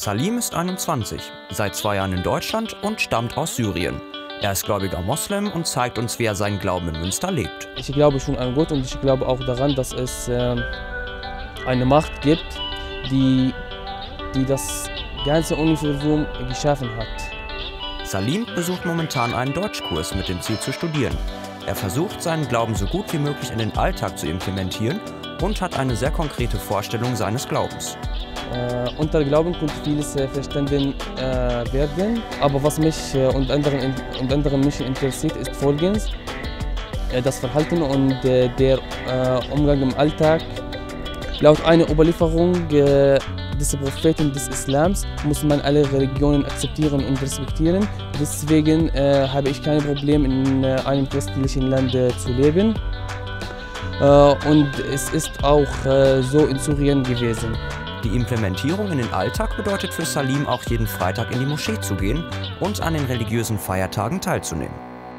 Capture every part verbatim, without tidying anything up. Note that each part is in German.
Salim ist einundzwanzig, seit zwei Jahren in Deutschland und stammt aus Syrien. Er ist gläubiger Moslem und zeigt uns, wie er seinen Glauben in Münster lebt. Ich glaube schon an Gott und ich glaube auch daran, dass es äh, eine Macht gibt, die, die das ganze Universum geschaffen hat. Salim besucht momentan einen Deutschkurs mit dem Ziel zu studieren. Er versucht, seinen Glauben so gut wie möglich in den Alltag zu implementieren und hat eine sehr konkrete Vorstellung seines Glaubens. Äh, unter Glauben könnte vieles äh, verstanden äh, werden, aber was mich äh, und, anderen, und anderen Menschen interessiert, ist Folgendes: äh, das Verhalten und äh, der äh, Umgang im Alltag. Laut einer Überlieferung äh, des Propheten des Islams muss man alle Religionen akzeptieren und respektieren. Deswegen äh, habe ich kein Problem, in äh, einem christlichen Land äh, zu leben. Äh, und es ist auch äh, so in Syrien gewesen. Die Implementierung in den Alltag bedeutet für Salim auch jeden Freitag in die Moschee zu gehen und an den religiösen Feiertagen teilzunehmen.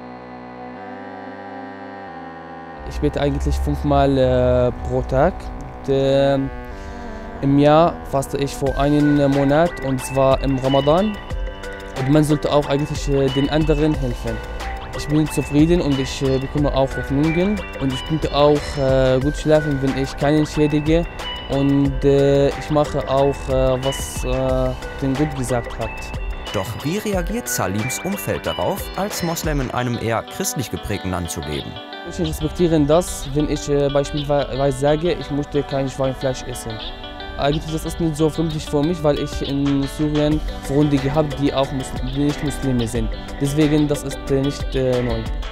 Ich bete eigentlich fünfmal äh, pro Tag. Und, äh, Im Jahr faste ich vor einem Monat, und zwar im Ramadan. Und man sollte auch eigentlich äh, den anderen helfen. Ich bin zufrieden und ich äh, bekomme auch Hoffnungen. Und ich könnte auch äh, gut schlafen, wenn ich keinen schädige. Und äh, ich mache auch, äh, was äh, den Gott gesagt hat. Doch wie reagiert Salims Umfeld darauf, als Moslem in einem eher christlich geprägten Land zu leben? Ich respektiere das, wenn ich äh, beispielsweise sage, ich möchte kein Schweinefleisch essen. Eigentlich das ist nicht so fremdlich für mich, weil ich in Syrien Freunde gehabt, die auch Muslim, die nicht Muslime sind. Deswegen das ist äh, nicht äh, neu.